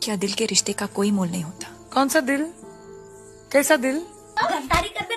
क्या दिल के रिश्ते का कोई मोल नहीं होता? कौन सा दिल? कैसा दिल? गद्दारी करते